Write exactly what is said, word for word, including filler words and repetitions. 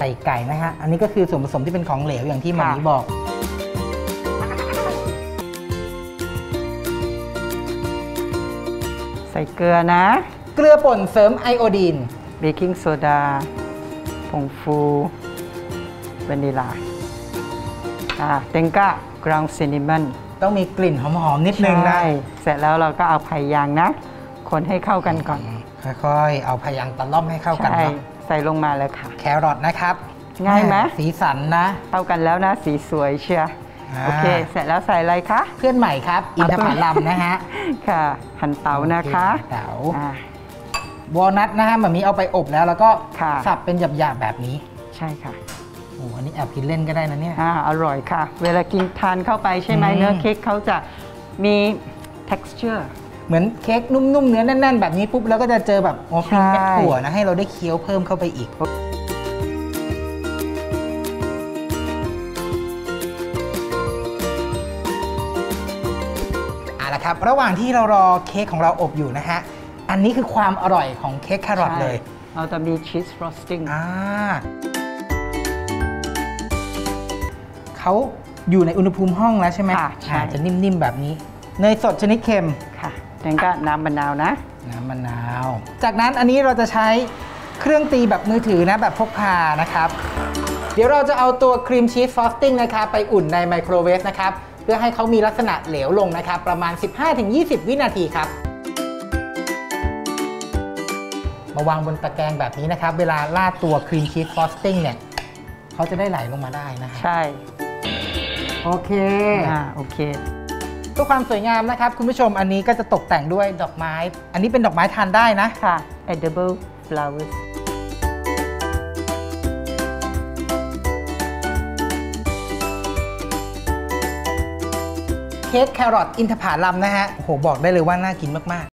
ส่ไก่นะฮะอันนี้ก็คือส่วนผสมที่เป็นของเหลวอย่างที่หมอนี้บอกใส่เกลือนะเกลือป่นเสริมไอโอดีนเบกกิ้งโซดาผงฟูวานิลาอ่าเต็งก้ากราวน์ซินนามอนต้องมีกลิ่นหอมๆนิดนึงนะเสร็จแล้วเราก็เอาไผ่ยางนะคนให้เข้ากันก่อนค่อยๆเอาไผ่ยางตะล่อมให้เข้ากันใส่ลงมาเลยค่ะแครอทนะครับง่ายไหมสีสันนะเข้ากันแล้วนะสีสวยเชียร์โอเคเสร็จแล้วใส่อะไรคะเพื่อนใหม่ครับอินทผลัมนะฮะค่ะหั่นเต๋านะคะเต๋าวอลนัทนะฮะแบบนี้เอาไปอบแล้วแล้วก็สับเป็นหยาบๆแบบนี้ใช่ค่ะโอ้อันนี้แอบกินเล่นก็ได้นะเนี่ยอ่าอร่อยค่ะเวลากินทานเข้าไปใช่ไหมเนื้อเค้กเขาจะมี texture เหมือนเค้กนุ่มๆเนื้อแน่นๆแบบนี้ปุ๊บแล้วก็จะเจอแบบโอ้เป็นเม็ดถั่วนะให้เราได้เคี้ยวเพิ่มเข้าไปอีกเอาละครับระหว่างที่เรารอเค้กของเราอบอยู่นะฮะอันนี้คือความอร่อยของเค้กแครอทเลยเราจะมีชีสฟรอสติ้งอ่าเขาอยู่ในอุณหภูมิห้องแล้วใช่ไหมใช่จะนิ่มๆแบบนี้เนยสดชนิดเค็มค่ะแล้วก็น้ำมะนาวนะน้ำมะนาวจากนั้นอันนี้เราจะใช้เครื่องตีแบบมือถือนะแบบพกพานะครับเดี๋ยวเราจะเอาตัวครีมชีสฟรอสติ้งนะครับไปอุ่นในไมโครเวฟนะครับเพื่อให้เขามีลักษณะเหลวลงนะครับประมาณ สิบห้าถึงยี่สิบ วินาทีครับมาวางบนตะแกรงแบบนี้นะครับเวลาราดตัวครีมชีสฟรอสติ้งเนี่ยเขาจะได้ไหลลงมาได้นะใช่โอเคอ่าโอเคเพื่อความสวยงามนะครับคุณผู้ชมอันนี้ก็จะตกแต่งด้วยดอกไม้อันนี้เป็นดอกไม้ทานได้นะค่ะ edible flowers เค้กแครอทอินทผลัมนะฮะโอ้โหบอกได้เลยว่าน่ากินมาก